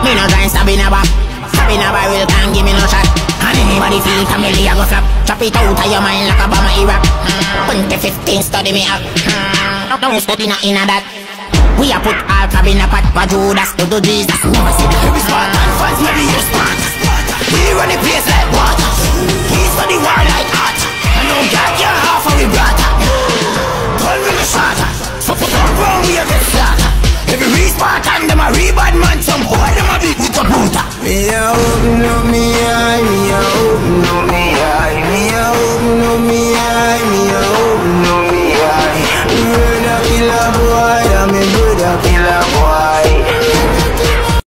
Me no try stab in a back. Stab in a barrel can't give me no shot. And anybody feel family I go flap. Chop it out of your mind like a bomb Iraq. 2015 study me up. Don't study not in a that. We a put all crab in a pot. For Judas to do Jesus. Never see the heavy Spartan fans. Maybe you Sparta. We run the place like water. We study war like art. I know God you're half of we brother. Turn with the shatter. So for some wrong we a get slaughtered. Every re-Spartan them a re-bad man. Some boy them a big with a bruta. Me a open up me eye, me